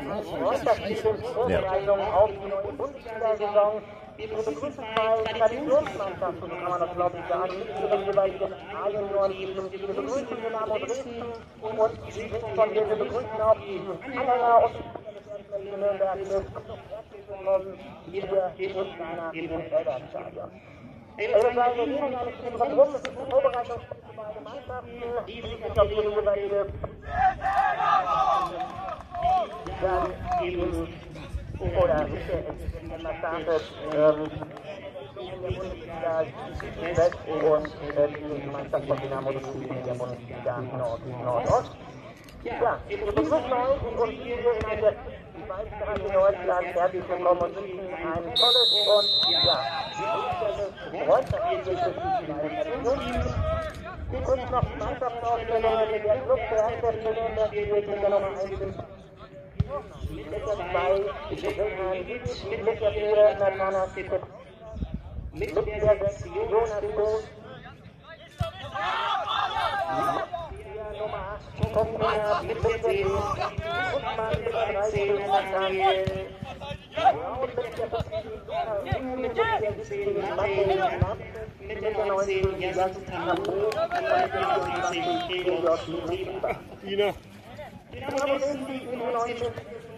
Vorbereitung auf die neue Bundesliga-Saison. Wir begrüßen zwei Traditionsmannschaften, kann man das glaube ich sagen, mit ihren jeweiligen A-Junioren-Teams. Wir begrüßen Dynamo Dresden und Sie sind von mir, wir begrüßen auch die Anhänger und die Nürnberg mit. Herzlich willkommen hier in Ghana im Felder-Stadion. Ich würde sagen, wir gehen ja nicht drüber rum, es ist eine Vorbereitung für beide Mannschaften, die sich auf ihre jeweilige dann eben oder wenn man startet in der Bundesliga West und die Mannschaft von Dynamo Dresden in der Bundesliga Nordost. Ja, wir begrüßen euch und hier in einer Meisterschaft in Deutschland herzlich willkommen und wünschen ein tolles und ja, freundschaftliches Spiel. Hier kurz noch die Mannschaftsaufstellungen, der Club der Herrschaften Nürnberg spielt mit der Nummer 1 mit der 2, mit der 4, Natana Sippe, mit der 6, Jonas Groß, Nummer 8, Kombiner, mit der 10, Usman mit der 13, Nathaniel, mit der 10, Martin, mit der 19, Yasin Tanapo, und mit der 20, Gregor Schlieber. Dynamo Dresden mit der 19,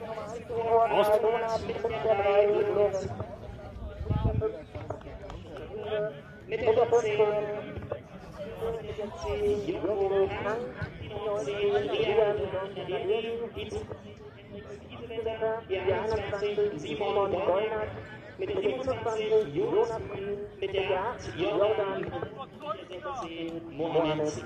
mit der 15, mit der 10, Jürgen Frank, der 21, Simon Gollner, mit der 27, Jonas Grün, mit der 8, Jordan, mit der 16, Mohamed.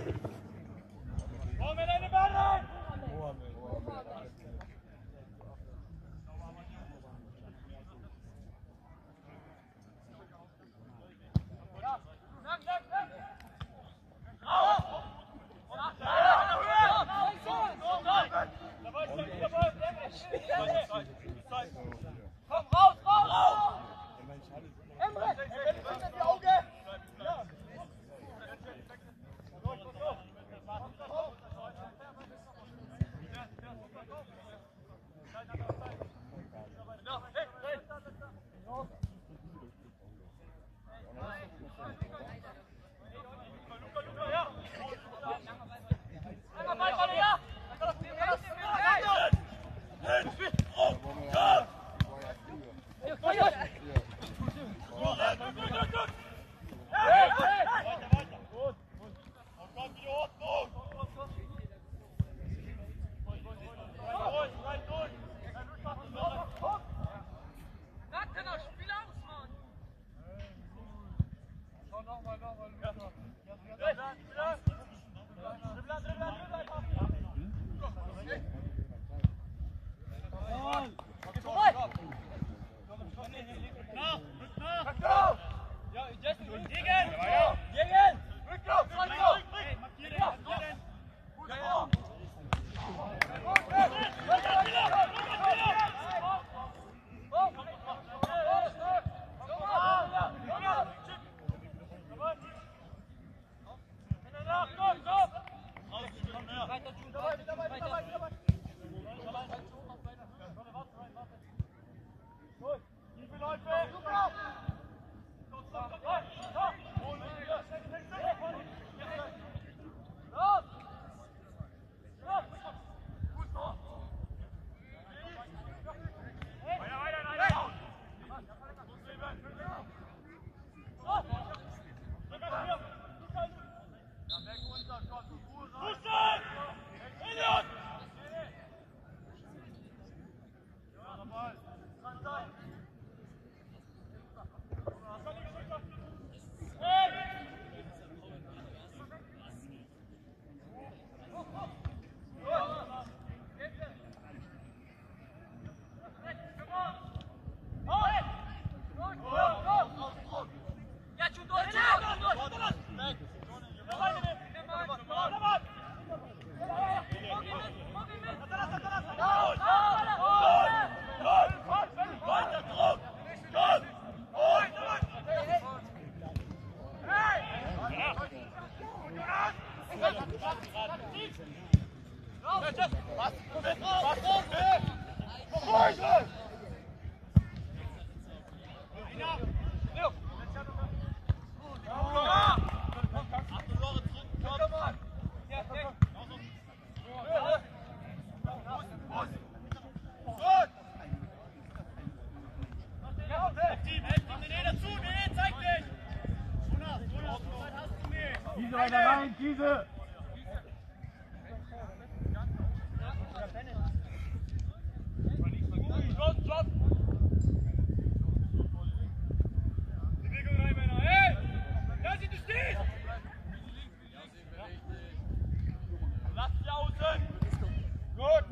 Weiter rein, Kiese! Stopp! Bewegung rein, Männer! Hey! Da sind die stehen! Lass sie außen! Gut!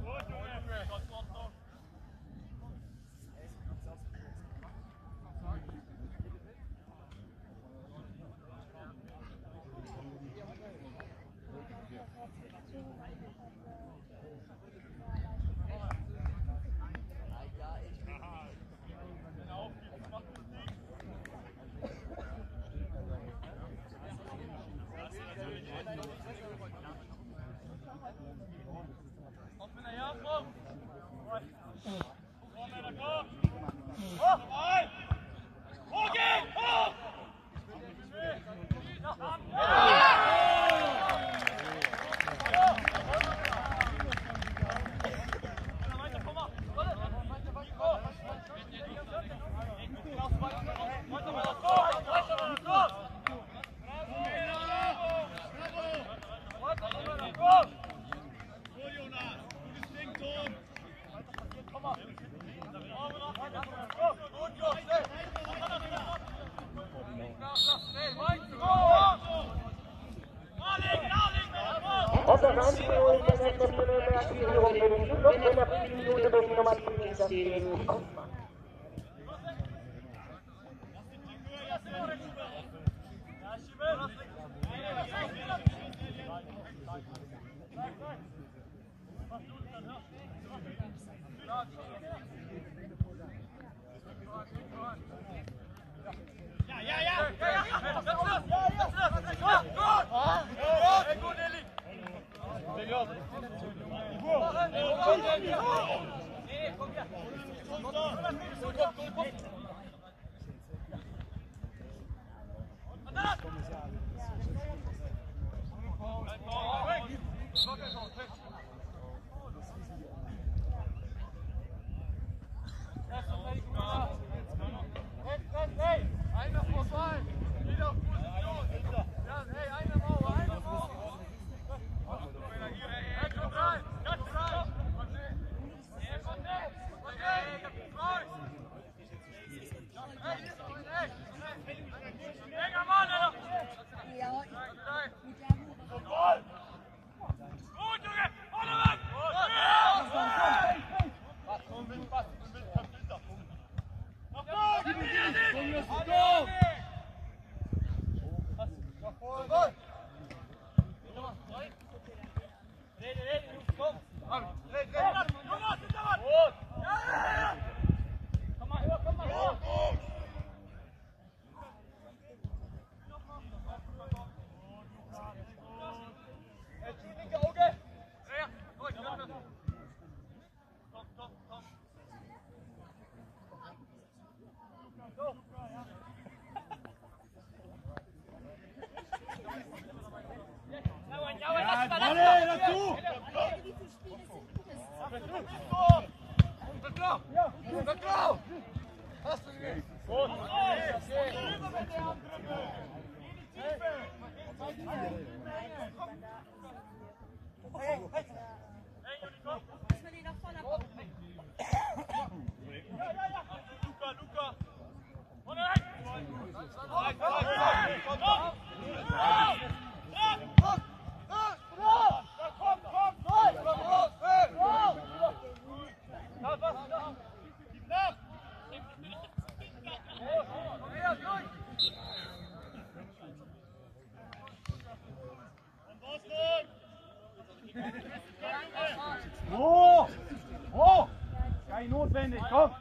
Gar nicht notwendig, komm!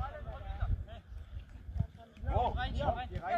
Oh, ja, geh rein.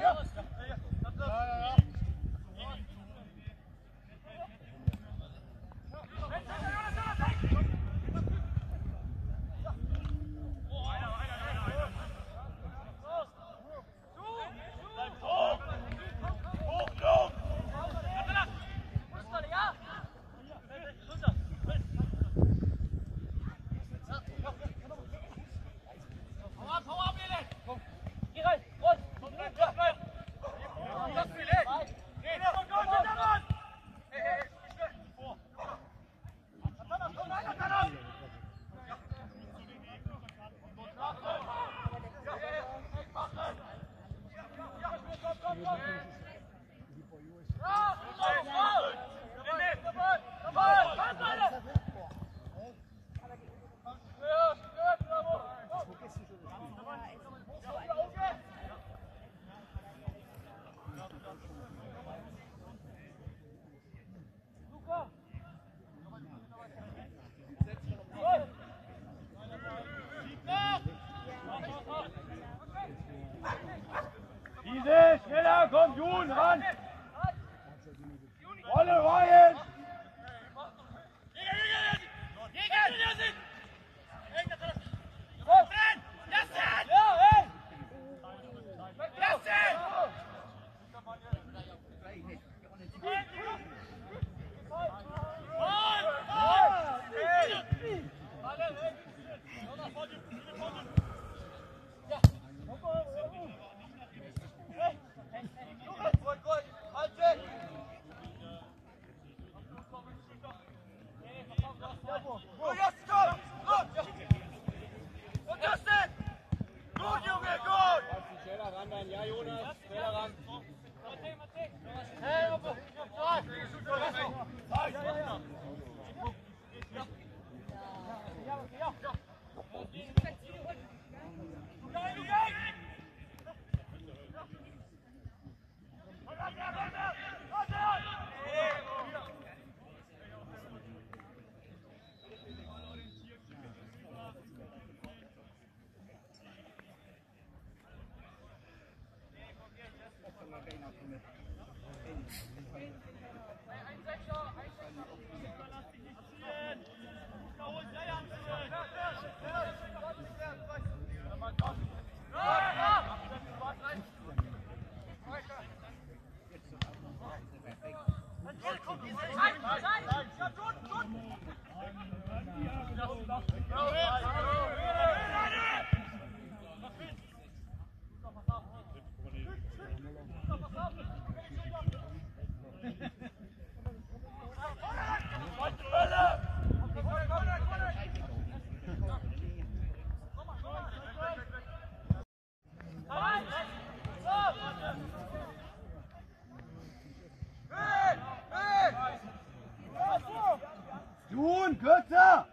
Tun, kürzer!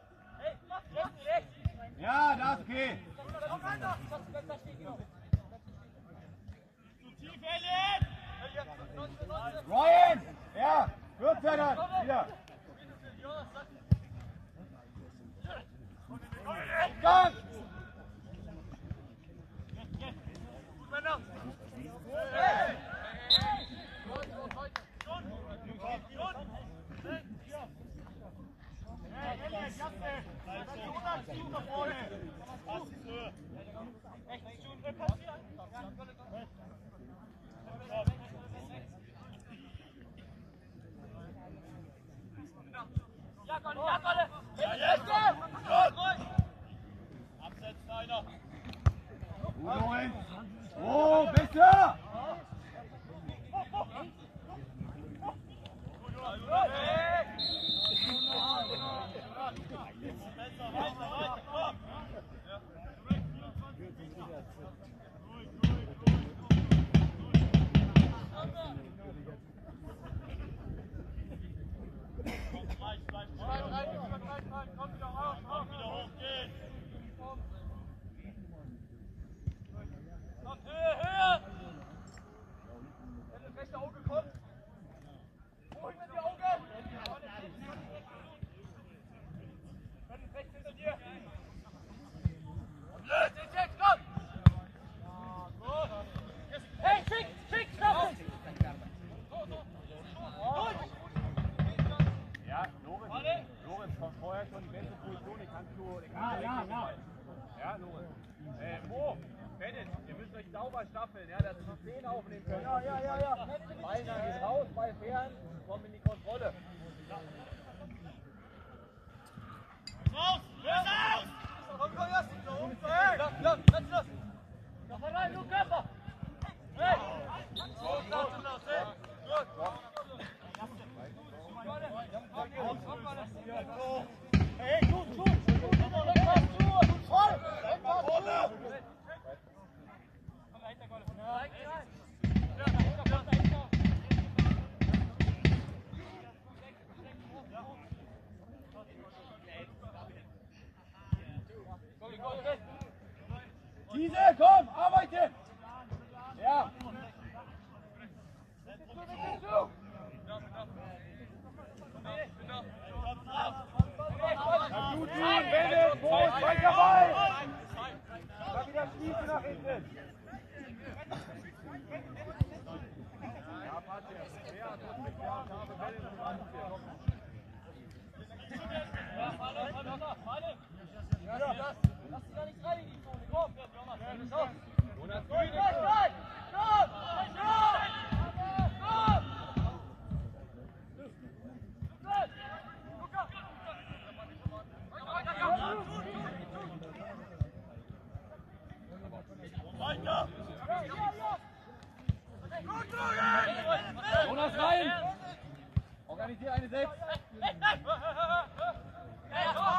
Ja, das ist okay. Ryan! Ja, kürzer dann! Wieder! Gang! Oh, besser! Sauber staffeln, ja, dass die 10 aufnehmen können. Ja. Ball dann geht raus, Ball fern, kommen in die Kontrolle. Raus! Raus! Komm, jetzt! Los! Noch mal rein, du Körper! Hey! Hey, gut! Voll! Diese, komm, arbeite! Ja! Gut, Bälle, Boot, weiter Ball! Mal wieder schießen nach hinten! Ja, Patrick, wer hat das geklappt? Habe Bälle in der Hand hier. Ja, lass sie da nicht rein in die Zone, komm! Jonas, Jonas rein! Organisier eine 6!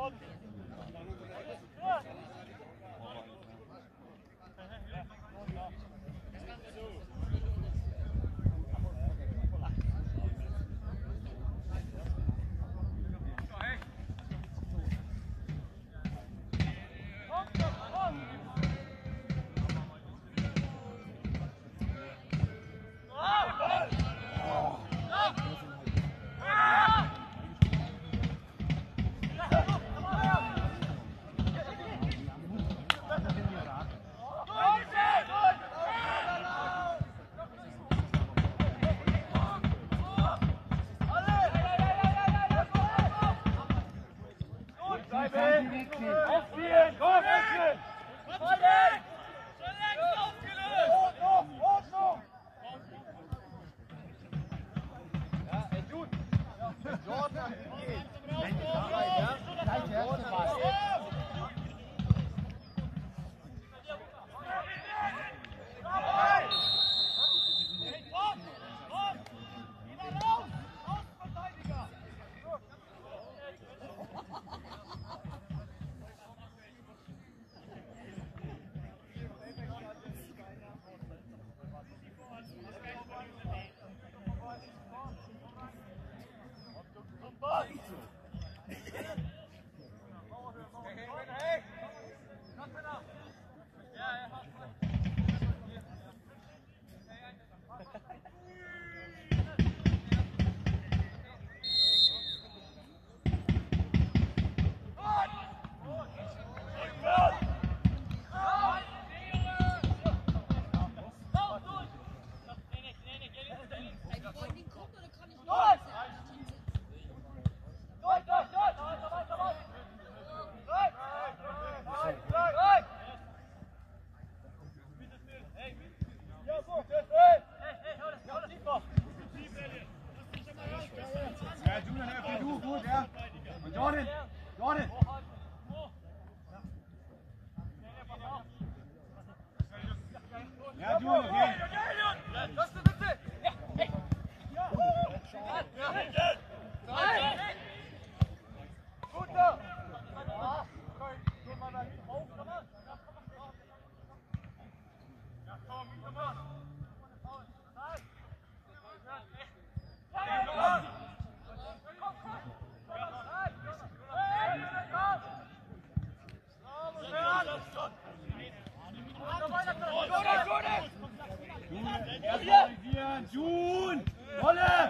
Jun! Wolle!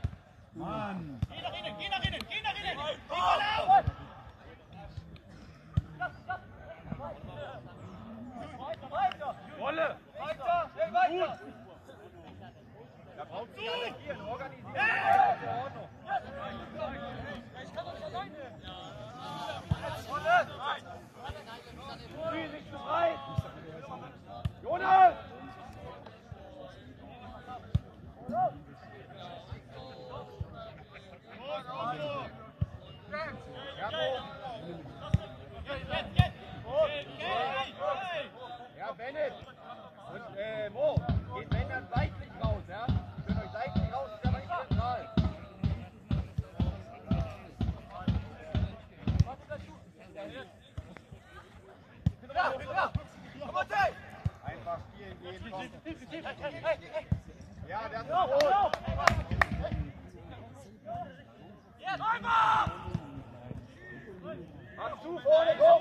Mann! Geh nach innen! Geh nach innen! Geh nach innen! Wolle! Weiter! Schnell weiter! Da braucht sich attackieren, organisieren. Ordnung. Ich kann doch nicht alleine. Spiel nicht zu breit! Jonas! Ja, Bennett und Mo, geht wenn dann seitlich raus, ja? Ihr könnt euch seitlich raus, ist aber nicht zentral. Einfach spielen gehen. Ja, das ist rot. Mach zu vorne, komm!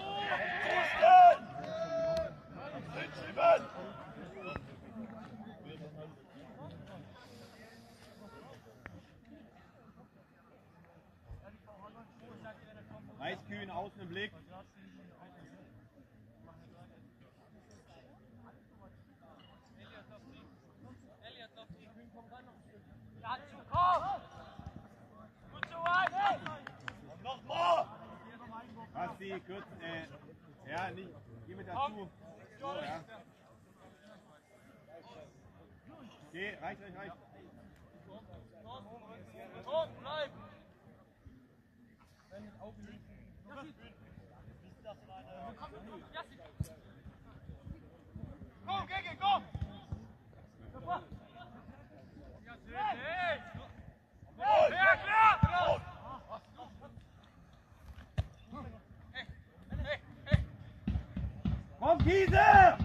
Reichskühn, außen im Blick. Basti, kurz, ja, nicht, geh mit dazu. So, ja. Okay, reicht. Bleib! Komm, Gege, komm! Ja, klar! Komm, Giese!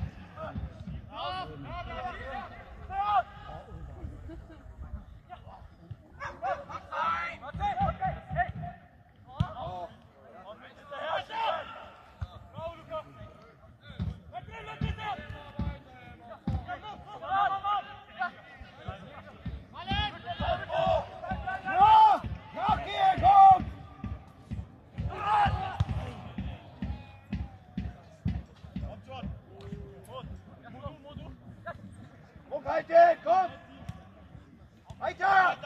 Halten, komm! Weiter!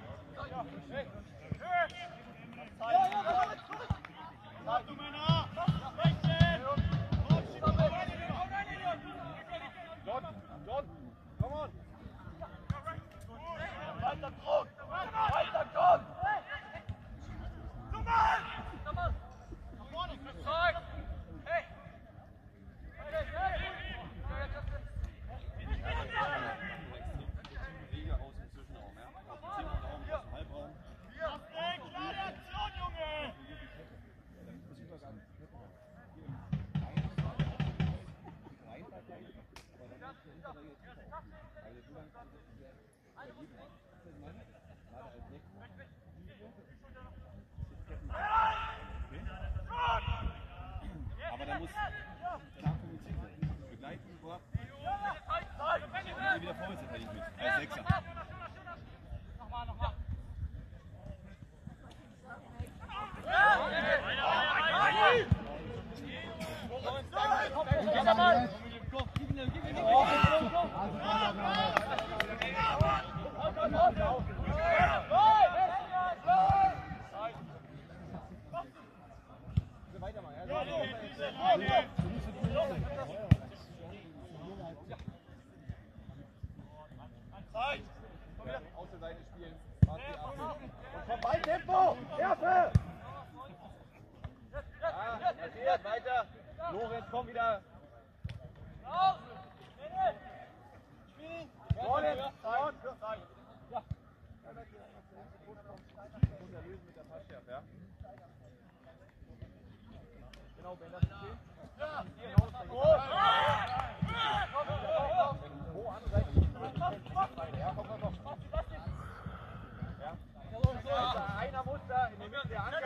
John, come on! Weiter Druck! Weiter Druck! Nach vorne! Zeug! Hey! Riege aus inzwischen auch, ja. Aus dem Zehnerraum, aus dem Halbraum. Klare Aktion, Junge! Aber da muss klar kommuniziert werden. Begleiten, vor. Wieder vorwärts verteidigt mit. Als Sechser. Nochmal. Aus der Seite spielen. Und vom Balltempo! Werfe! Ja, Matthias, weiter. Lorenz, komm wieder. Vorne! Lösen mit der Passschärfe, ja? Genau, Ben, das steht. Wo andere Seite? Ja, komm noch. Ja. Einer muss da in der Mitte der Anker.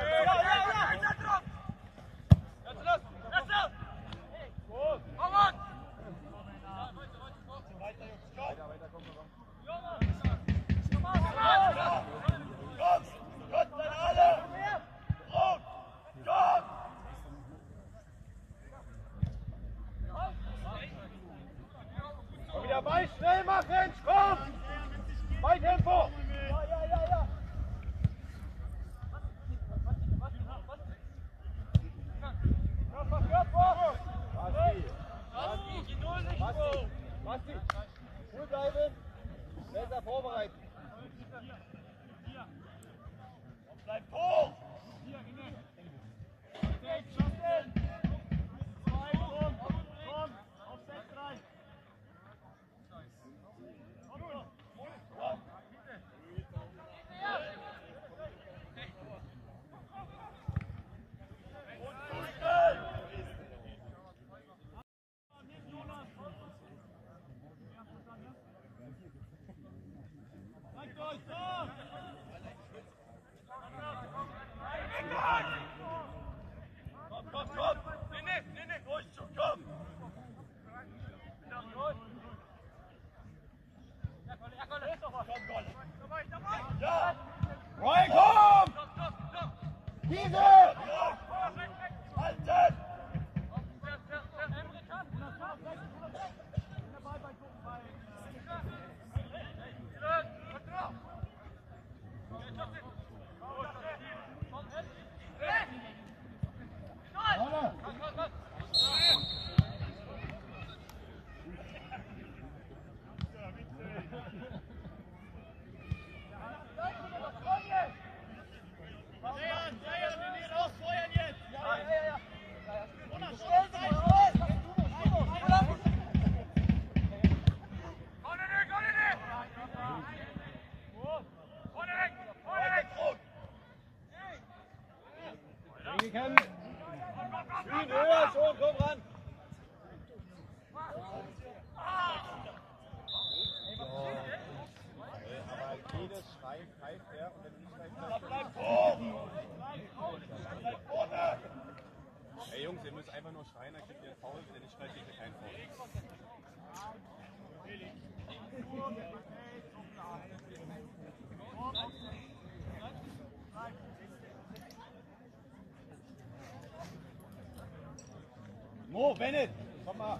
Weiter, komm. Und wieder Ball schnell machen! Komm! Balltempo! Ja. Basti, cool bleiben, besser vorbereiten. Bleibt hoch! Roy, komm! Diese! Halten! Spiel höher schon, komm ran. Aber jedes Schreien pfeift er und wenn du nicht pfeift, Hey Jungs, ihr müsst einfach nur schreien, dann kriegt ihr einen Foul, wenn ihr nicht schreit, kriegt ihr keinen Foul. Mo, Bennett, komm mal.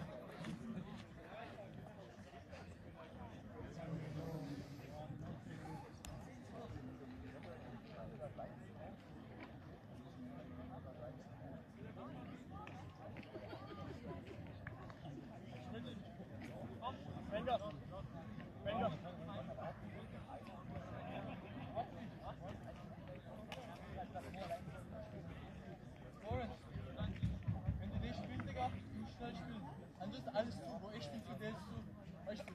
Wenn du nicht spielst, Digga, du schnell spielen. Ansonsten alles zu, wo ich spiele, zu der ist zu. Weißt du?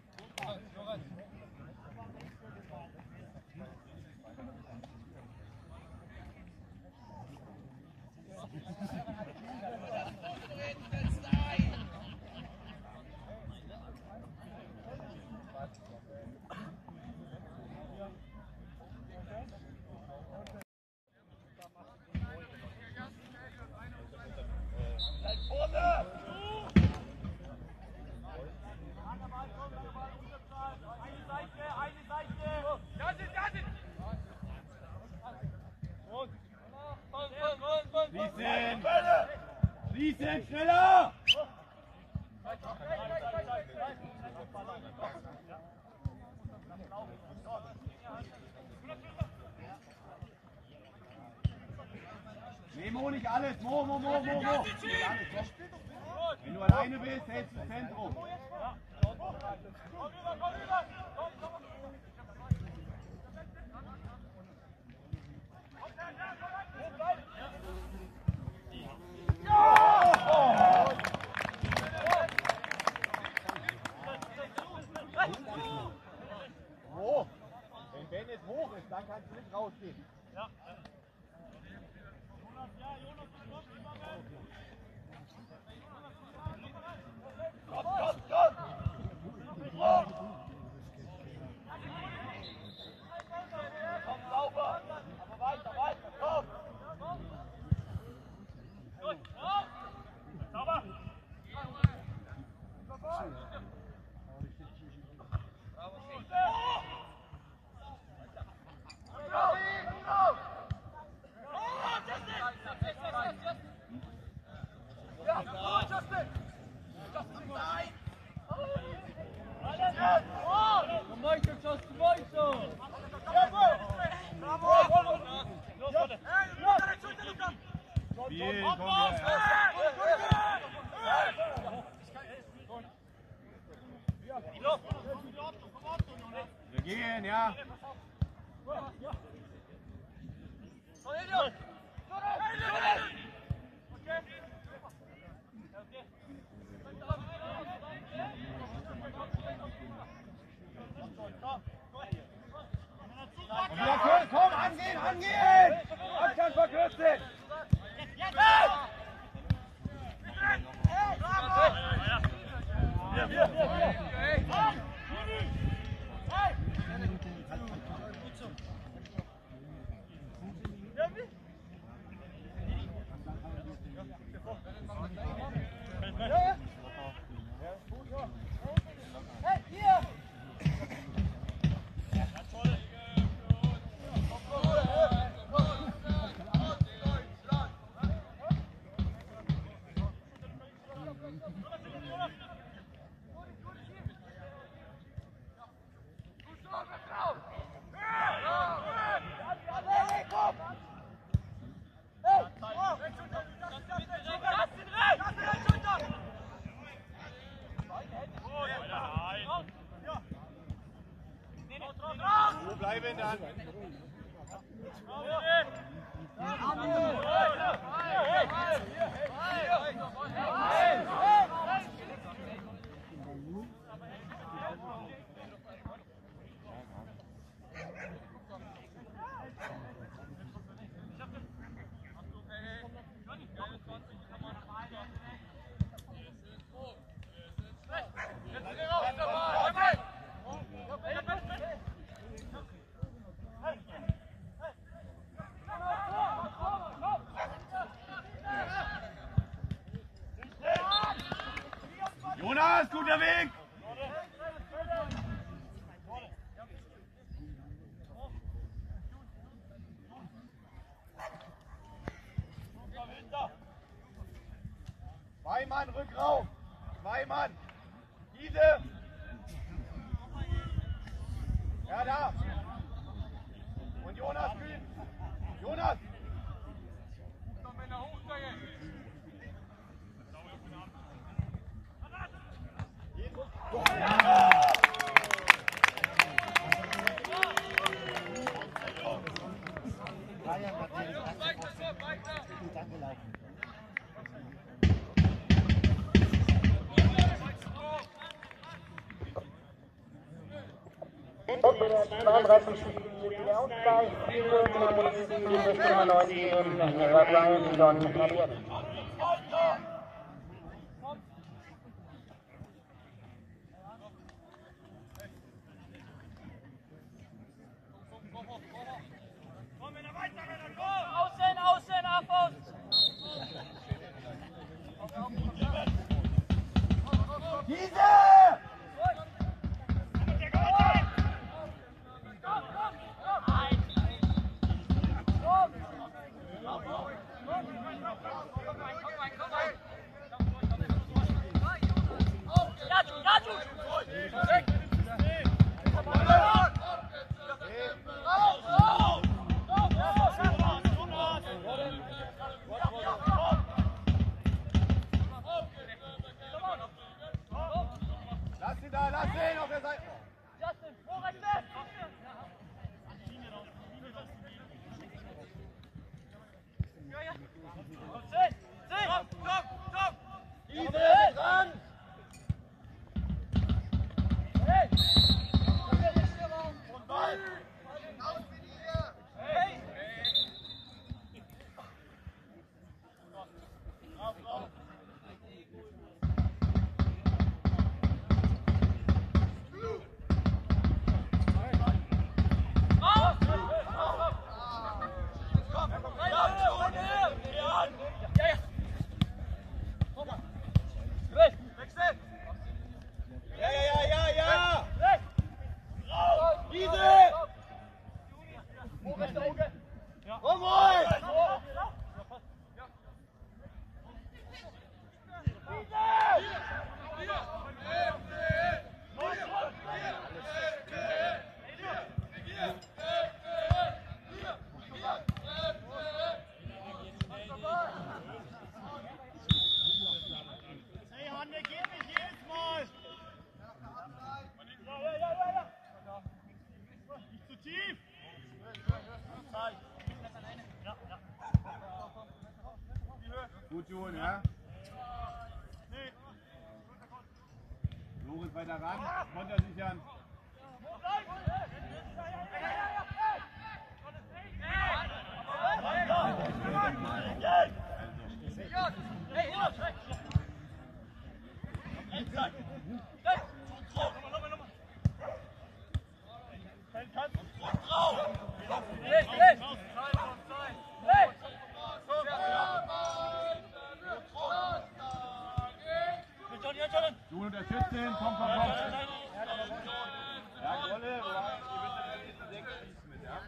Schließen, schneller! Memo, nicht alles! Mo! Wenn du alleine bist, hältst du das Zentrum. Oh, wenn Bennett hoch ist, dann kannst du nicht rausgehen. Ja. Wir gehen, ja. Und wieder komm, angehen! Abstand verkürzen! Wo bleiben dann? Jonas, guter Weg! Zwei Mann, rück rauf! Zwei Mann! Diese! Ja, da! Und Jonas kühn! Jonas! Und bei der 32. Minute Ausgleich für die Nummer 19, Ryan John Elliott. Außen, Abos! Diese! Lass ihn auf der Seite! Gut, Joel, ja? Lorenz weiter ran, Konter sichern. Du unterstützt ihn, komm. Ja, Golle, ihr müsst den nächsten Deck schießen mit, ja?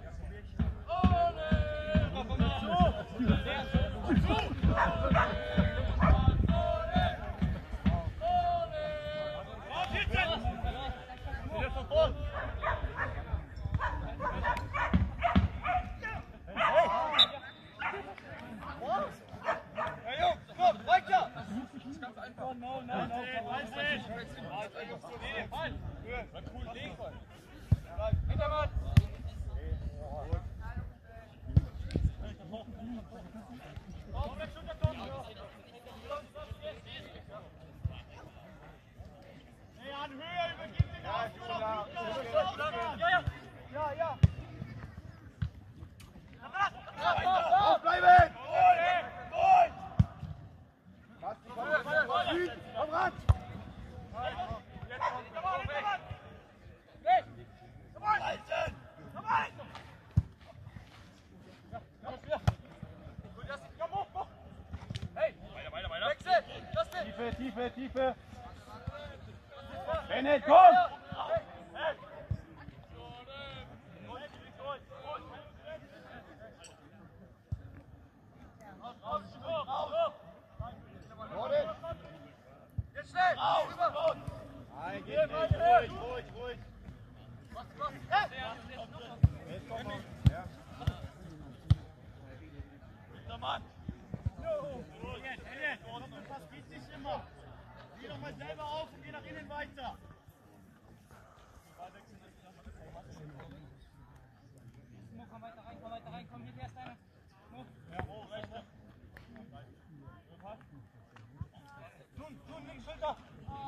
Aufbleiben! Komm ran! Tiefe! Bennett, komm! Jetzt schnell! Rüber! Nein, geht nicht. Ruhig. Jetzt komm mal. Ja. Mann! Das geht nicht immer. Geh doch mal selber auf und geh nach innen weiter. Komm weiter rein, komm hier erst einer. Rechte. Tun, links, Schulter.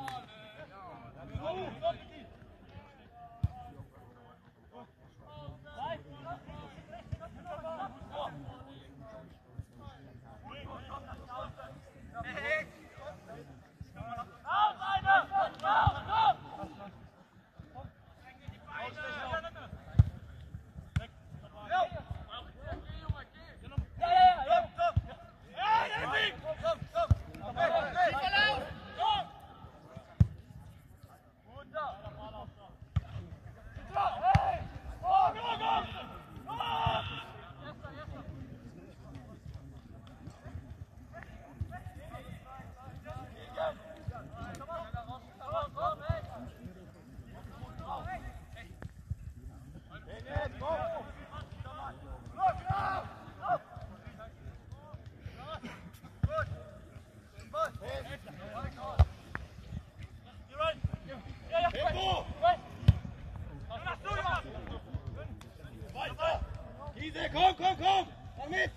Komm! Komm mit!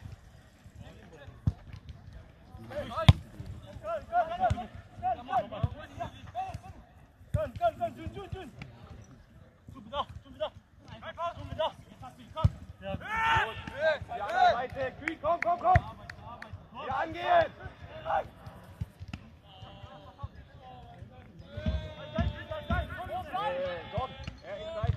Seite, Kühn, komm! Hier angehen! Komm, er ist Zeit.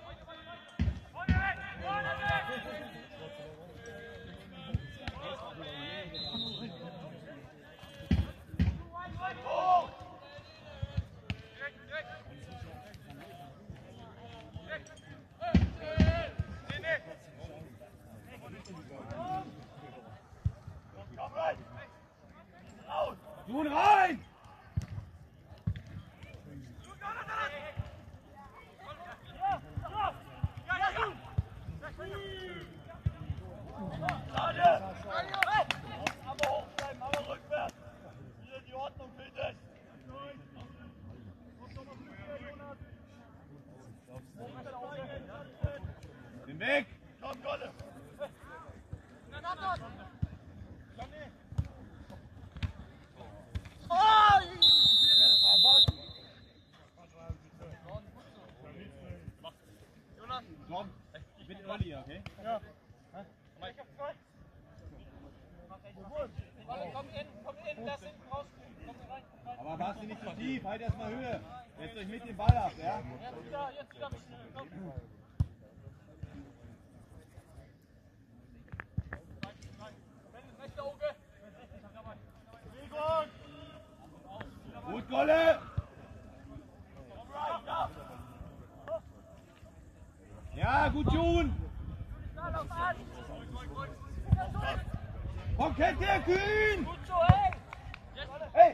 Nun rein! Aber hochbleiben, aber rückwärts. Hier die Ordnung bitte. Den Weg! Komm, Golle. Komm, mit Olli, okay? Ja. Komm in, das hinten raus. Komm rein. Aber machst du nicht zu tief, halt erstmal Höhe. Setzt euch mit dem Ball ab, ja? Jetzt wieder mich. Komm. Rechte Auge. Bewegung. Gut, Golle! Ja, gut, Jun! Komm, kennt ihr, Kühn! Gut so, hey. Hey!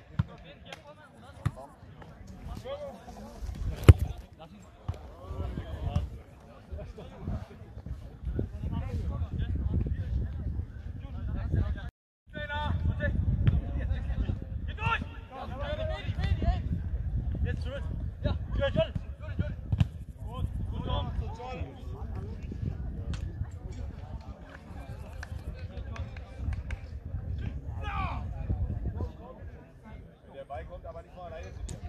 Jetzt zurück. Ja, John. Gut, Tom. Der Ball kommt aber nicht mal alleine zu dir.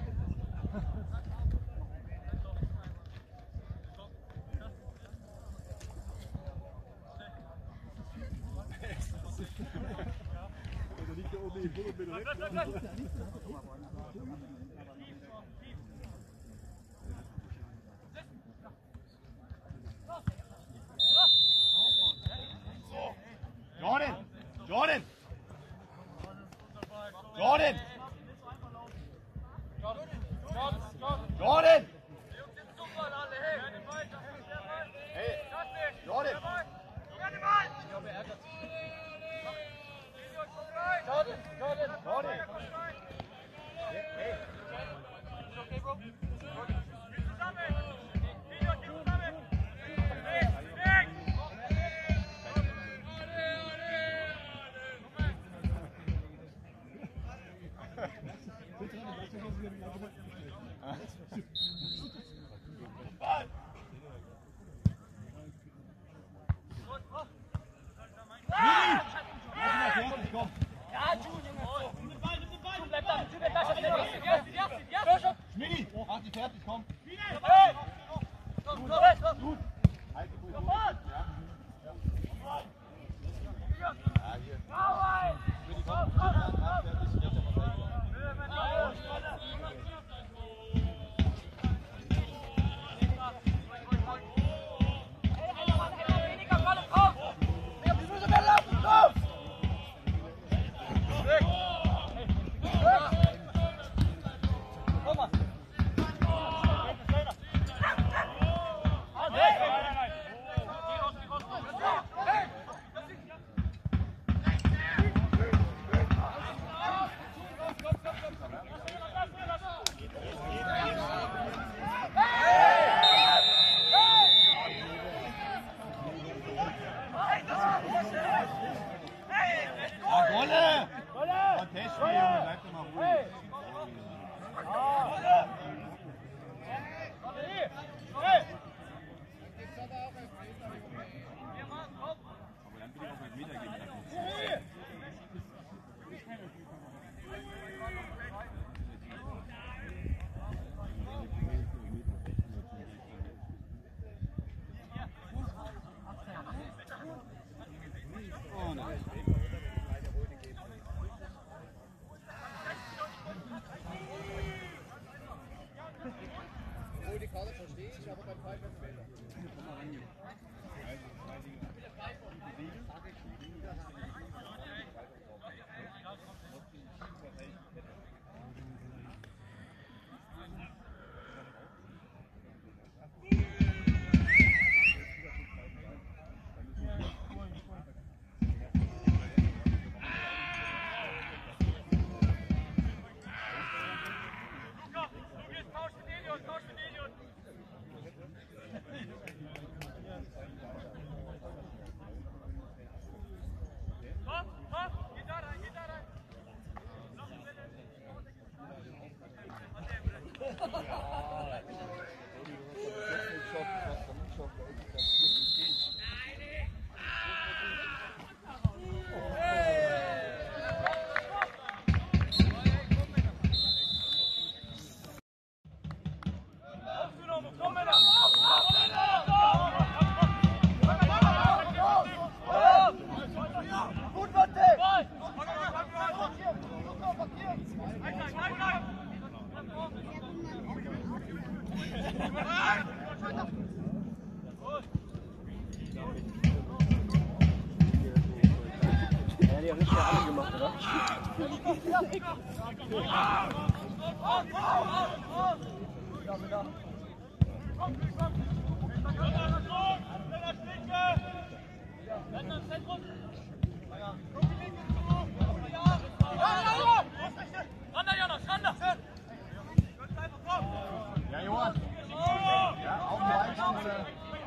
Jordan! Jordan! Jordan! Hey, Jordan! Jordan! Hey! Okay, bro? Schmidi, mach die fertig, komm! Gut! Halt die Position! Ja, hier. Schmidi, komm! Mach fertig, jetzt aber Die Karte verstehe ich, aber beim Pfeifen später. Ja, Johann! Ja, auf den Weichen oder?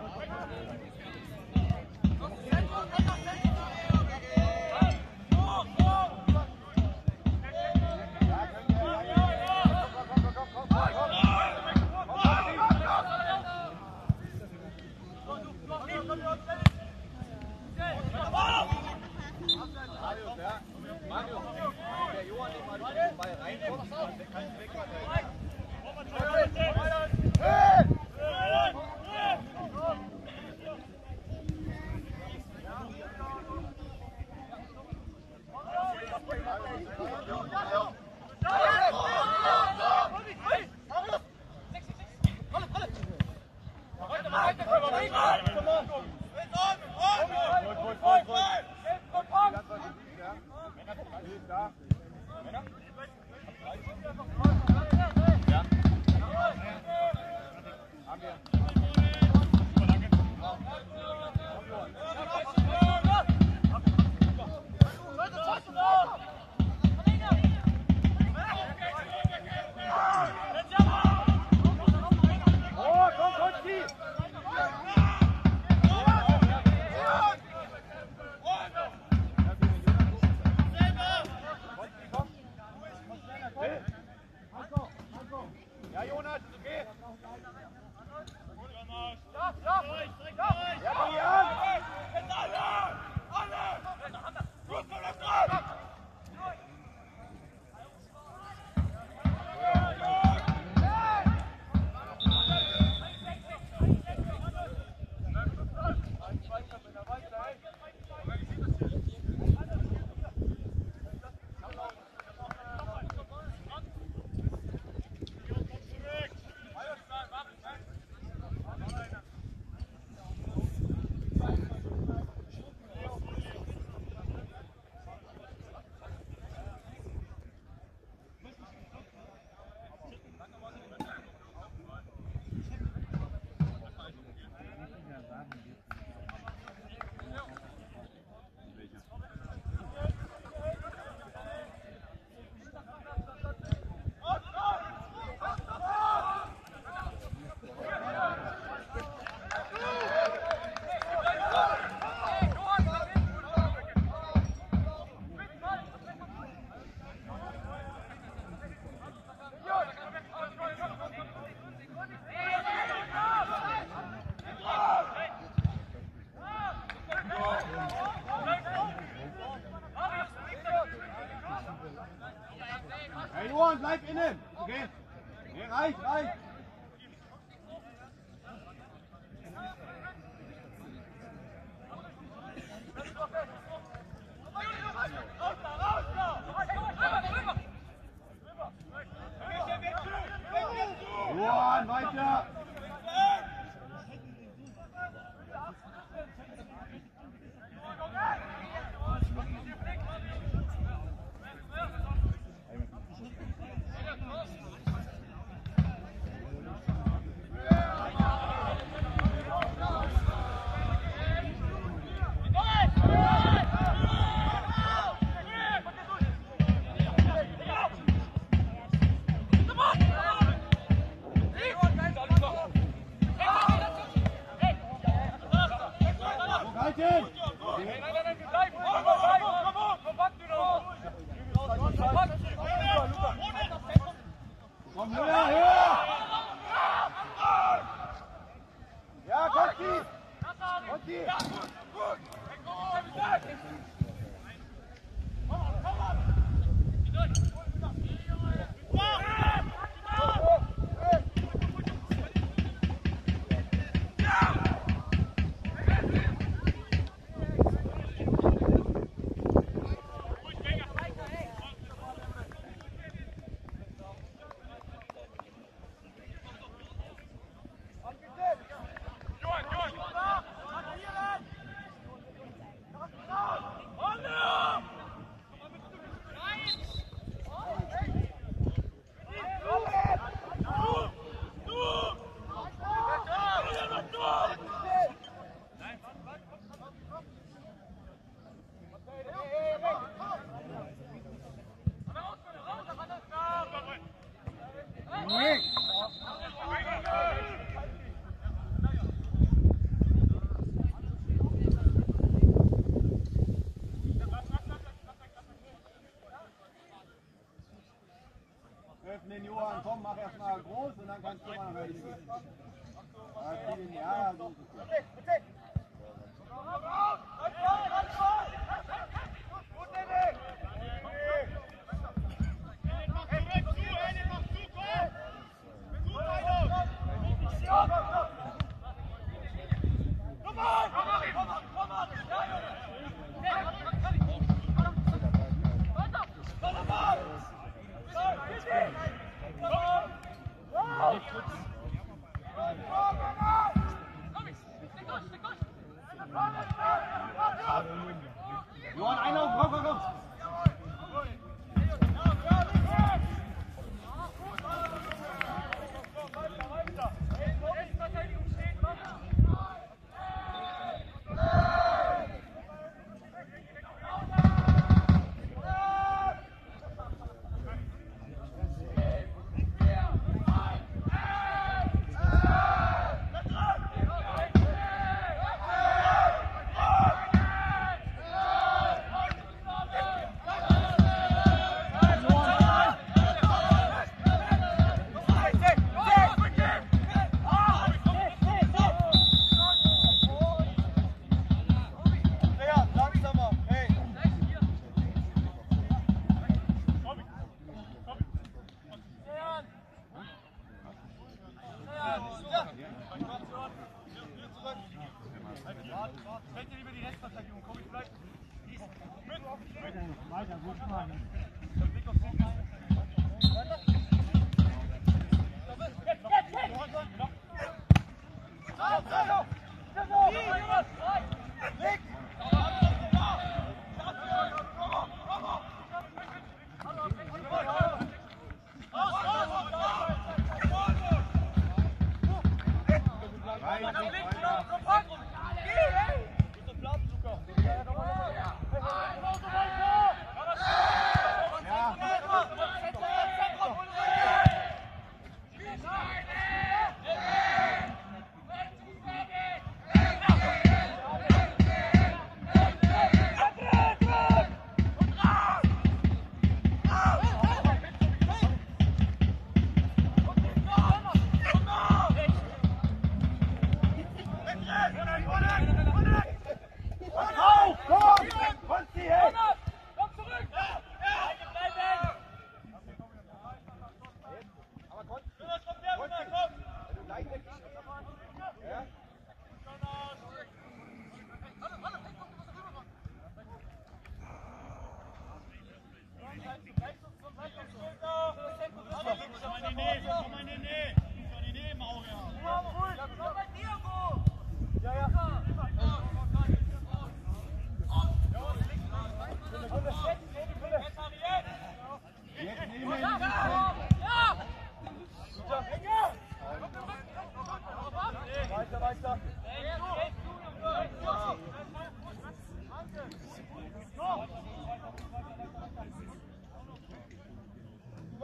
Mario, der Johann den mal den Ball reinkommt, dann kann ich wegverteidigen. Da. Ja, Jonas, ist okay. Hey Johann, bleib innen! Okay? Nee, reicht! Johann, weiter! Komm höher, höher! Ja, Konti! Konti! Öffnen, Johann, komm, mach erstmal groß und dann kannst du mal nach hinten gehen. Ja, so ist es. Komm,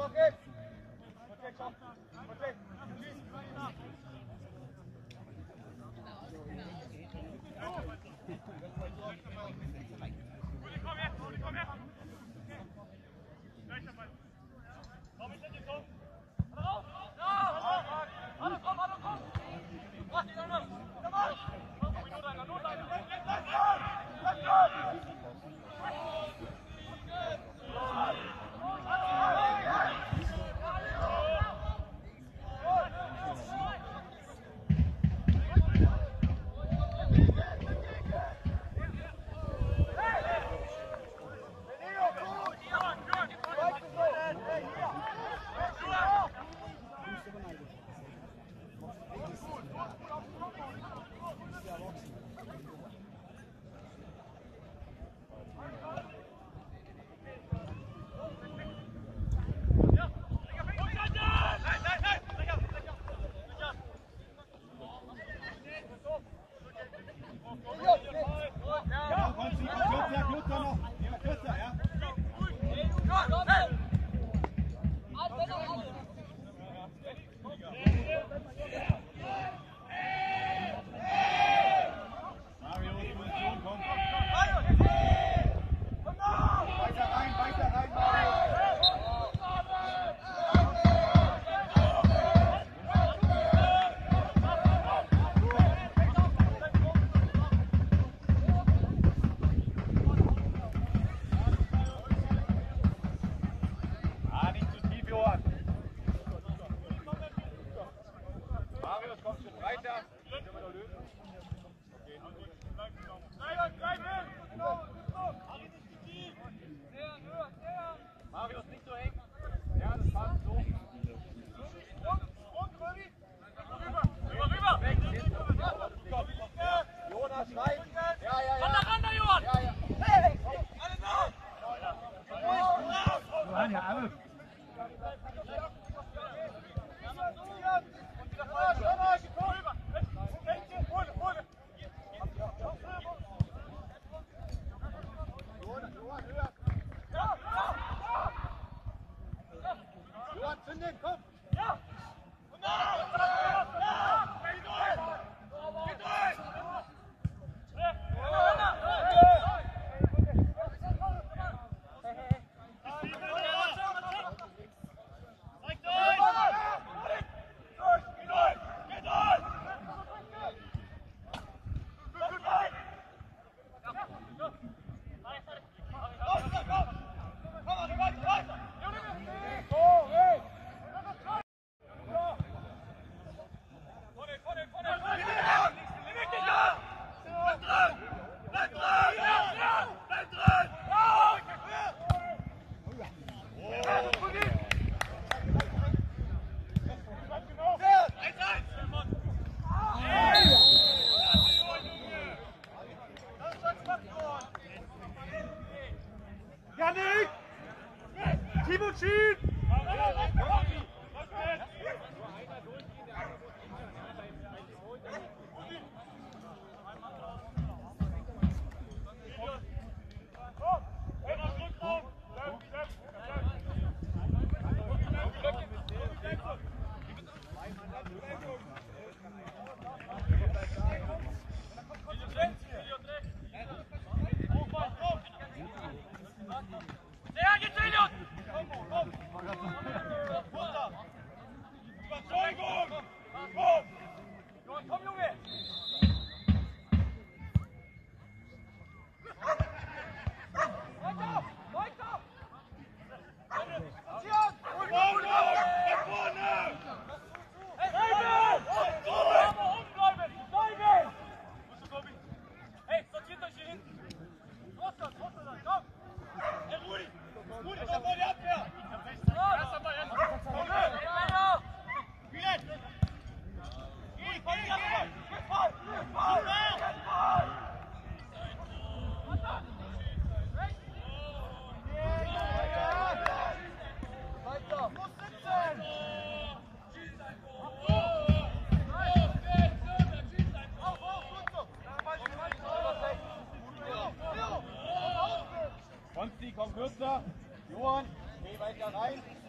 Komm kürzer. Johann, geh weiter rein.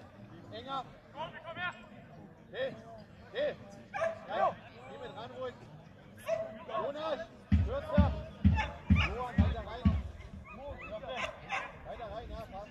Enger. Komm her! Hey, hey. Ja, geh mit ran ruhig. Jonas, kürzer. Johann, weiter rein. Weiter rein, ja, passt.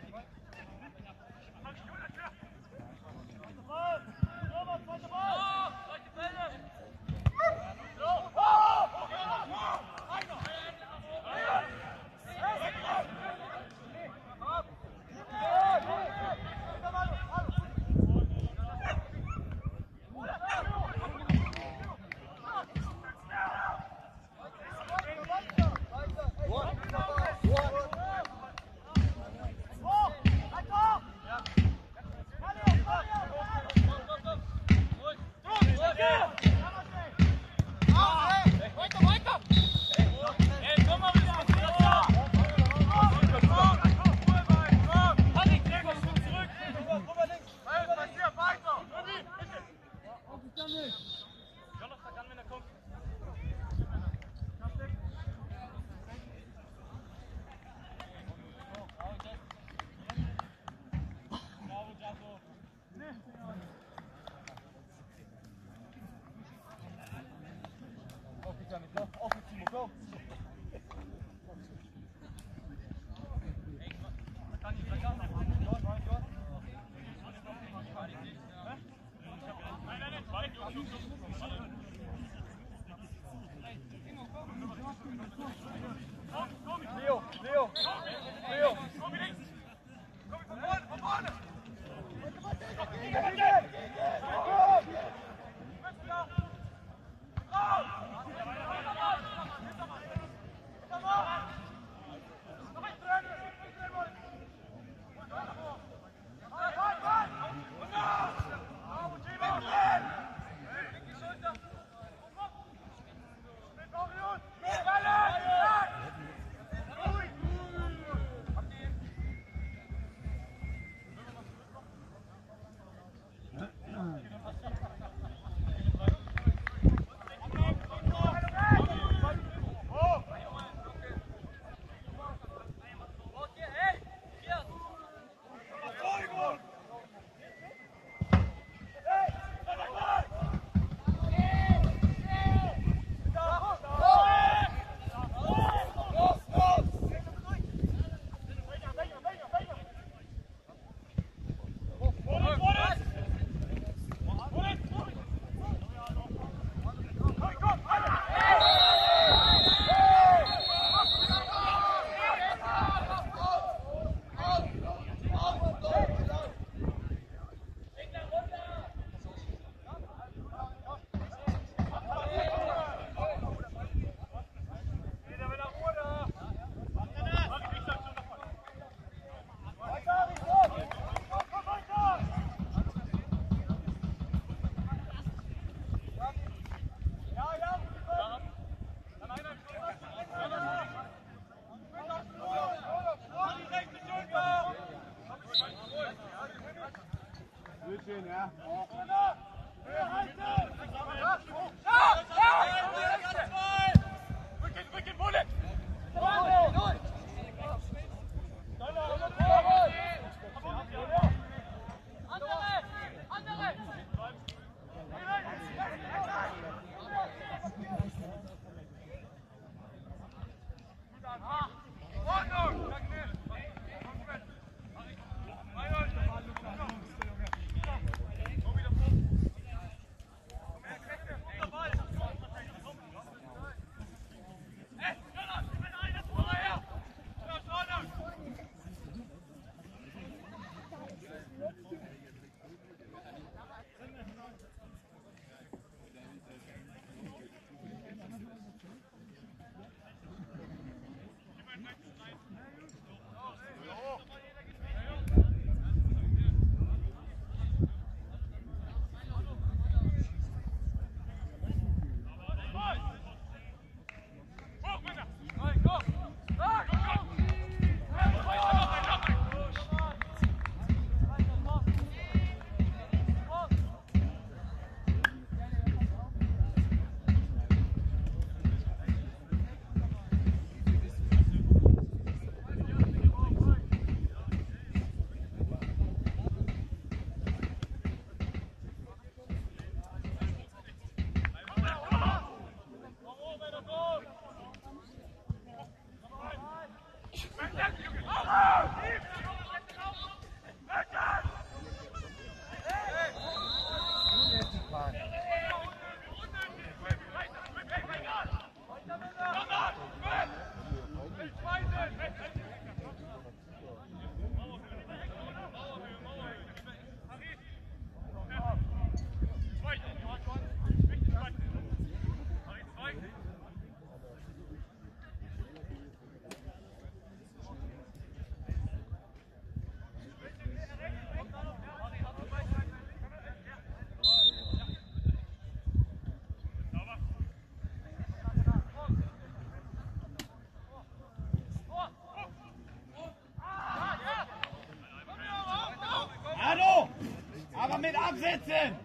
Einfach mit absetzen!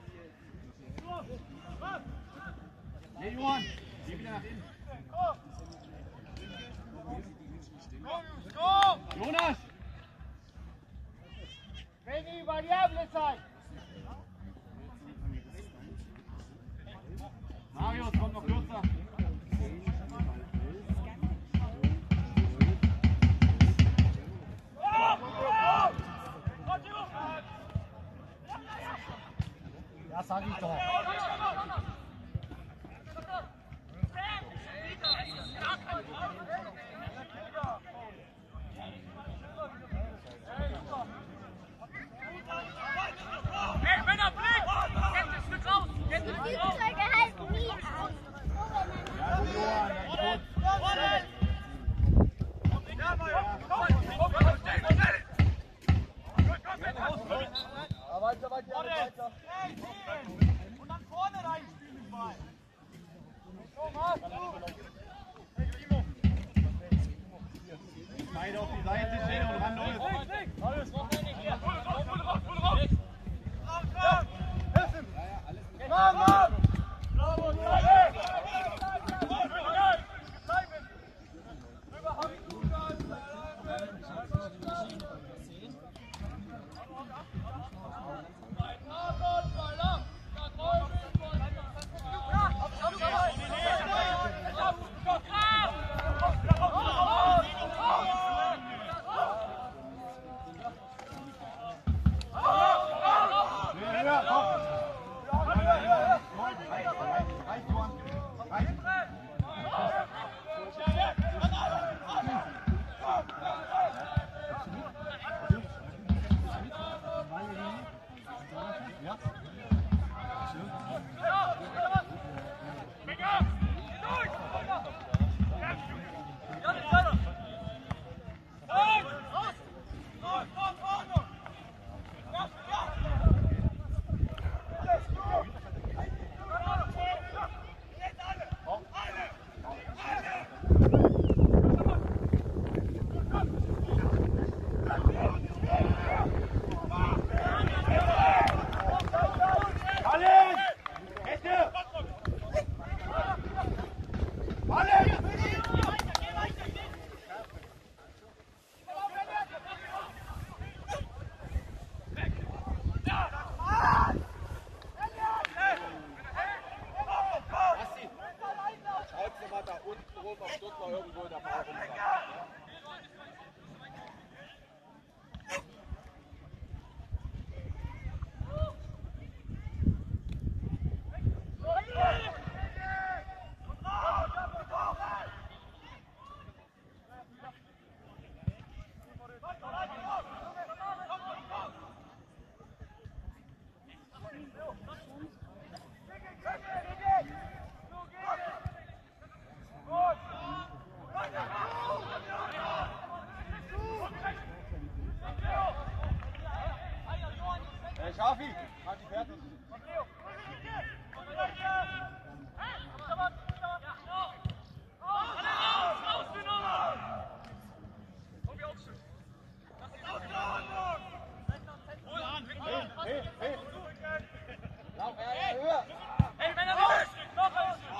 Nee, Johann, geh wieder nach innen. Jonas! Benny, variable sein! Marius, kommt noch kürzer. Ja, sag ich doch. Hey, Männer, Blick! Jetzt ein Stück raus! Jetzt ein Stück raus! halten nie aus. Weiter. Und dann vorne reinspielen den Ball. Beide auf die Seite stehen und ran los. Schafi, halt die fertig. Hey, Männer, noch ein Stück! Noch ein Stück!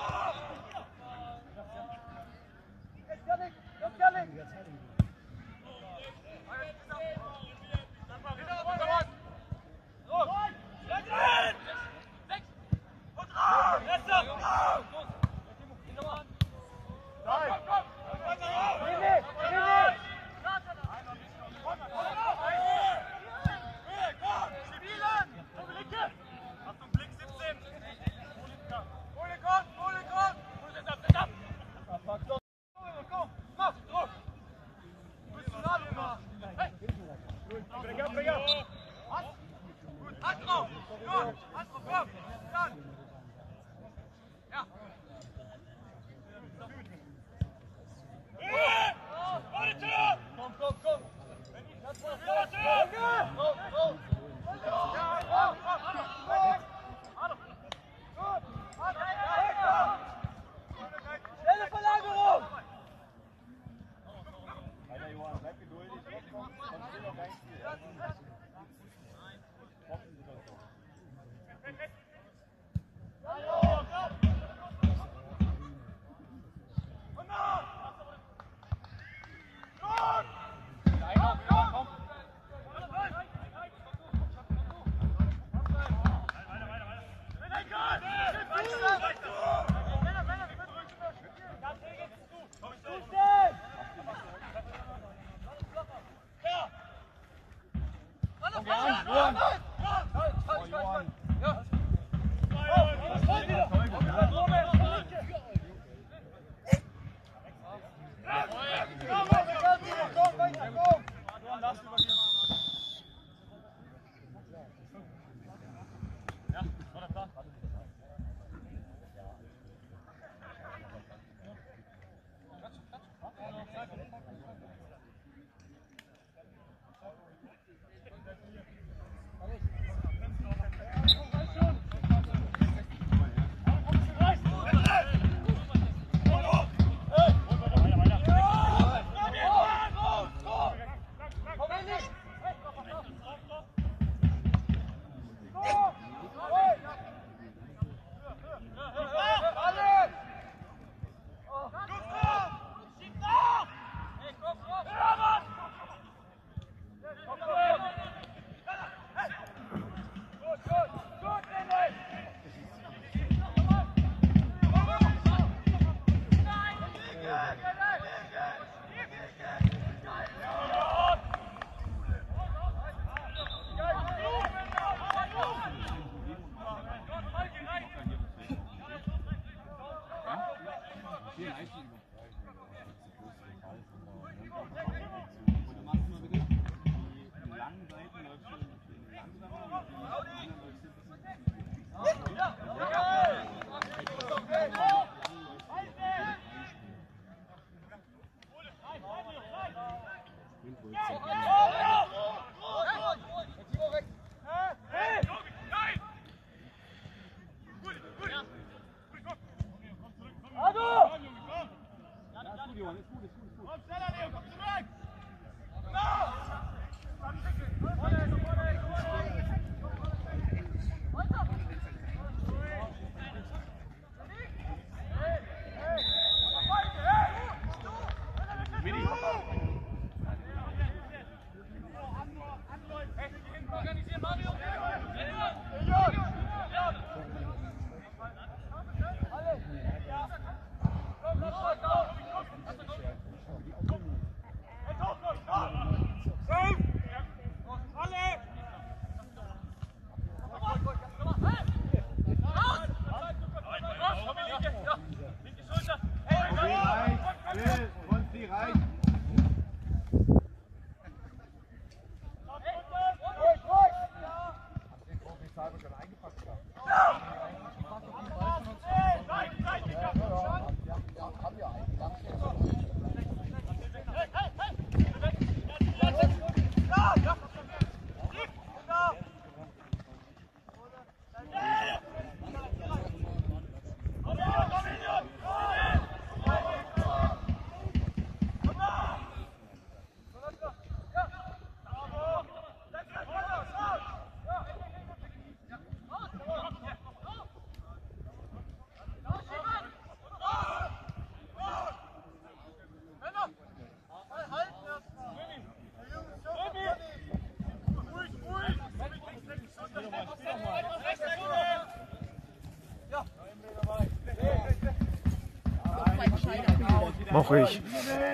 Mach ich.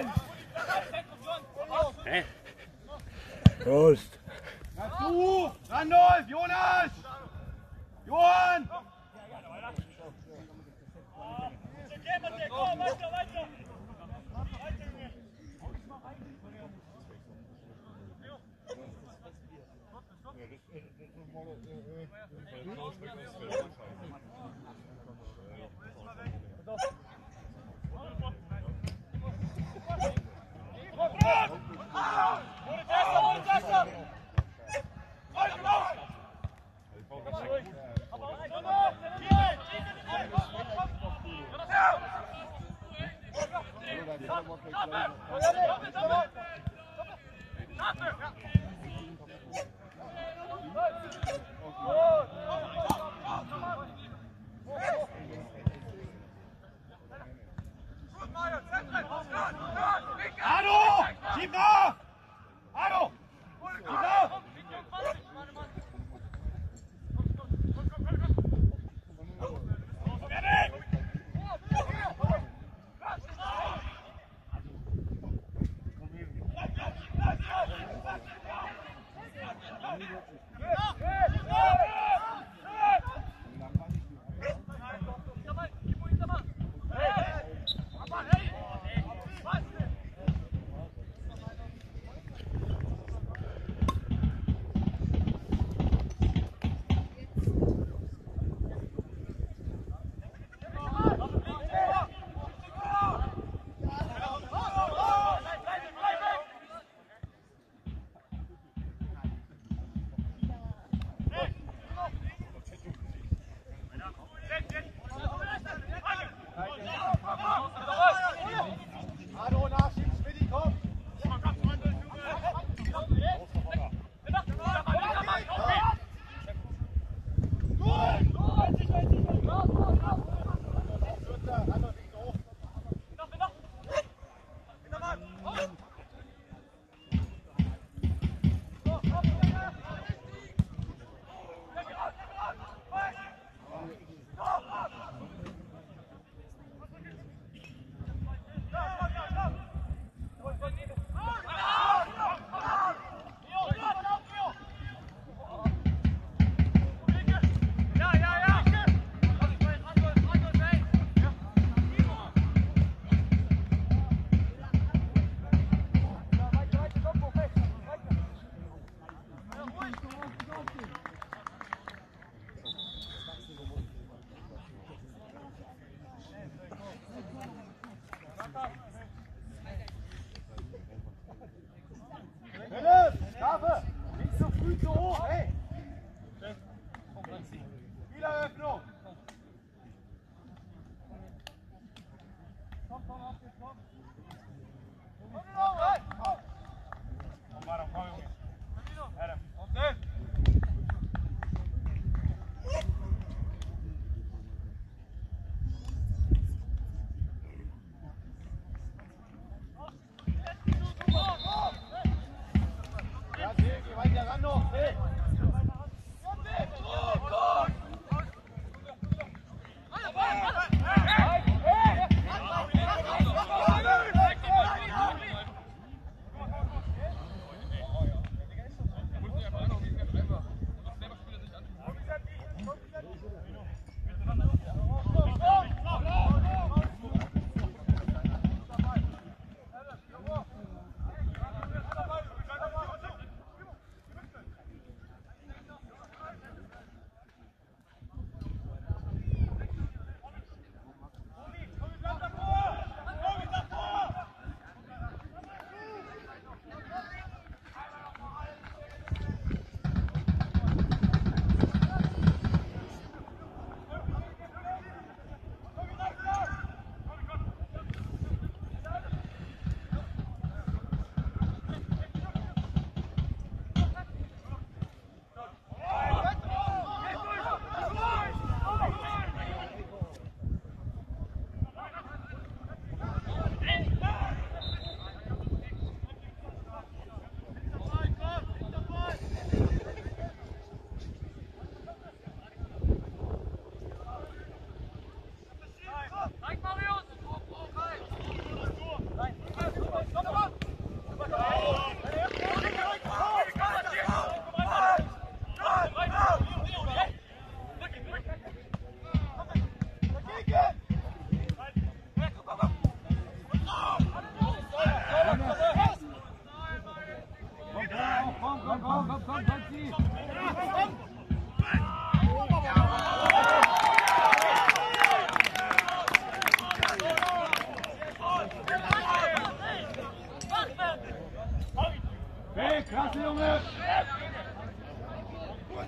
Hä? Prost. Du! Randolph! Jonas! Johann! Okay, Matej, komm, weiter, weiter!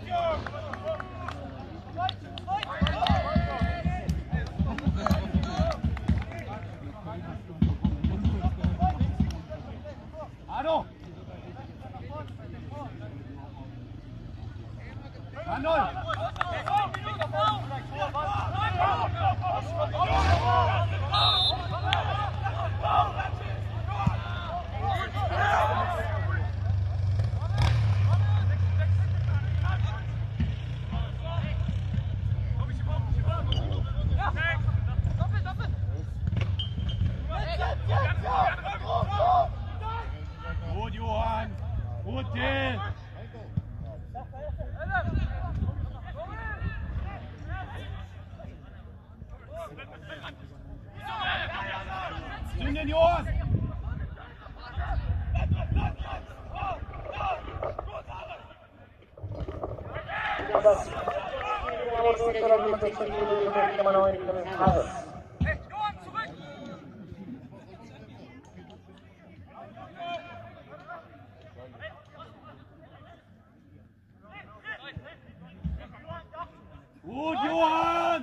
Arno! Arnold! Gut, Johann! Gut, Till! Zünden, Johann! Gut, Johann!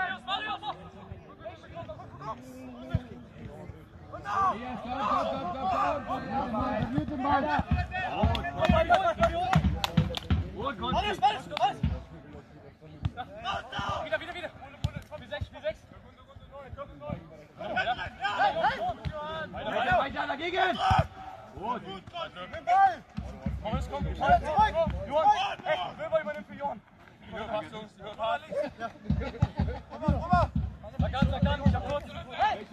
Wieder. Spiel 6. Weiter dagegen! Gut! Komm, zurück! Johann! Wilber übernimmt für Johann! Pass, Jungs, Pass! Sag an, ich hab kurz! Hey!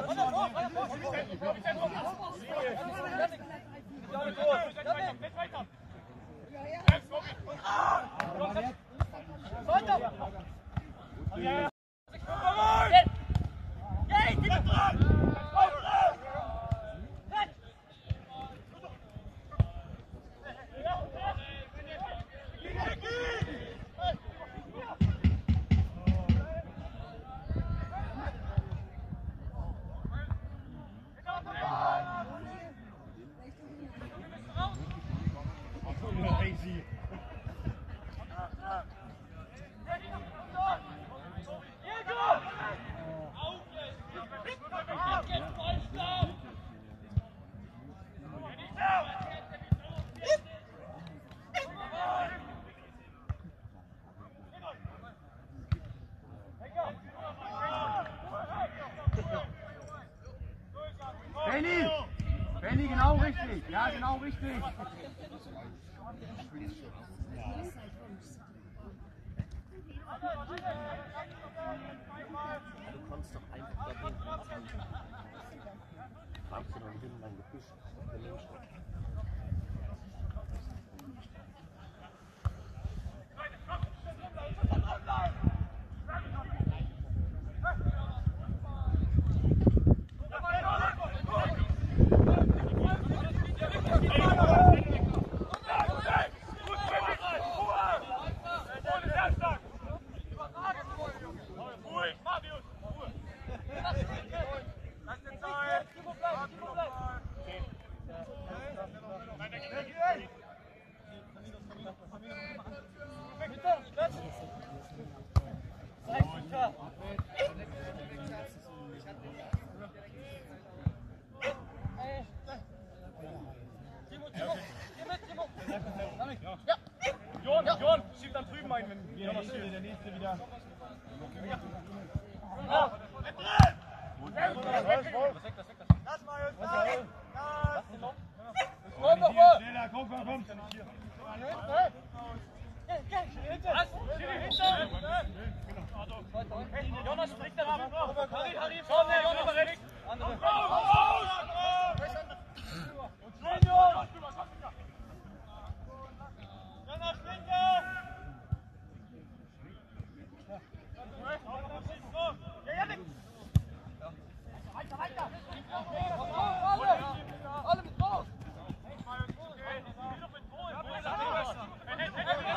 Benny, genau richtig. Ja, genau richtig. Du kommst doch einfach dahin. Fragst du dann hinten ein Gebüsch auf der Längsstrecke. Johann, schieb dann drüben ein, wenn wir noch stehen. Der nächste wieder. Lass mal jetzt rein! Komm doch mal! Schneller, komm! Jonas springt da drauf. Harry, vorne, Jonas über rechts. Alle mit drauf!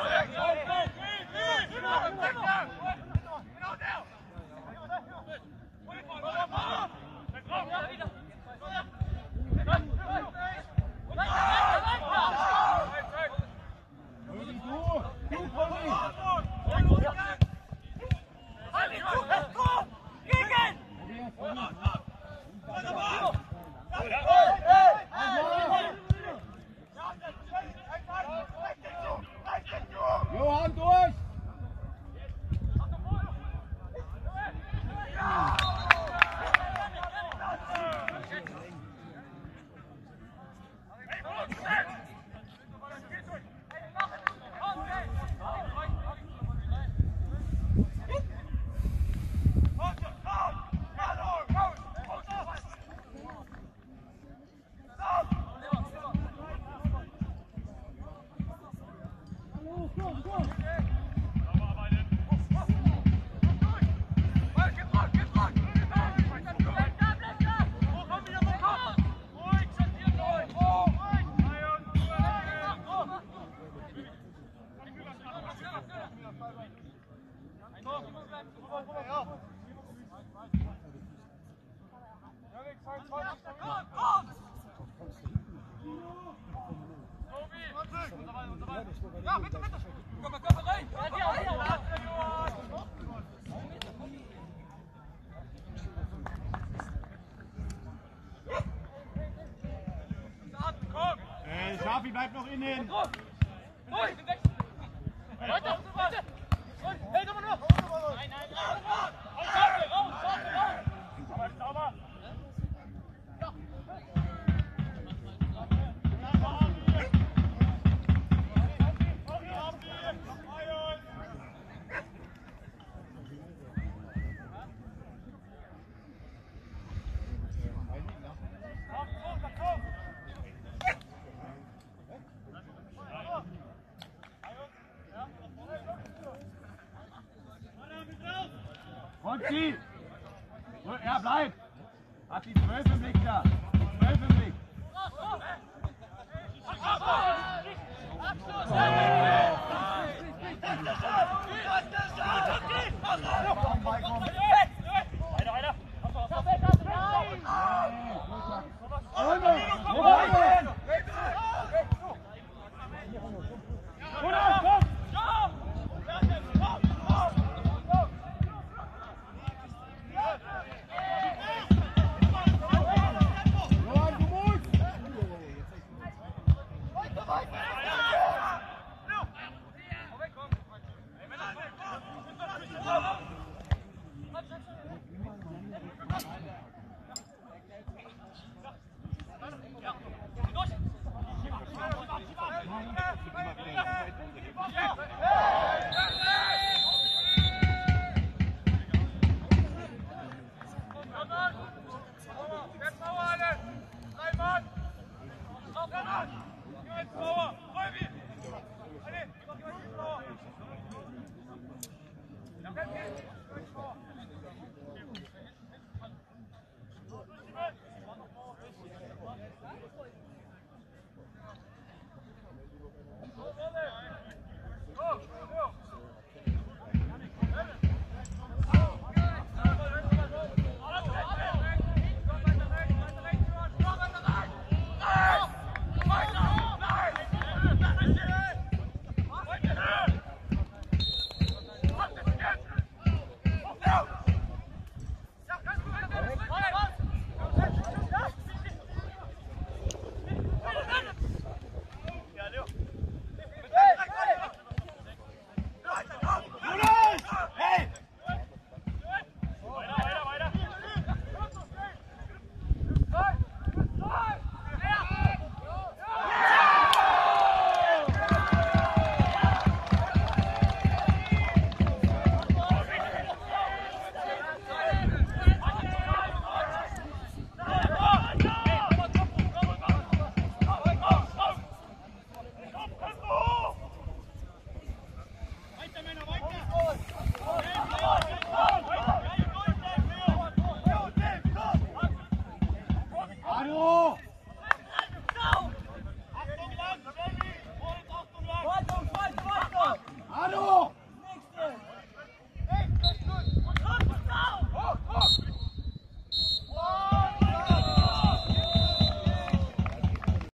Ja, bitte, bitte! Körper rein! Schafi bleibt noch innen! Weiter! Hey, komm mal noch! Nein, nein, raus! Aber sauber! Monty! Ja, bleib! Hat die 12 im Blick da! 12 im Blick! Abschluss!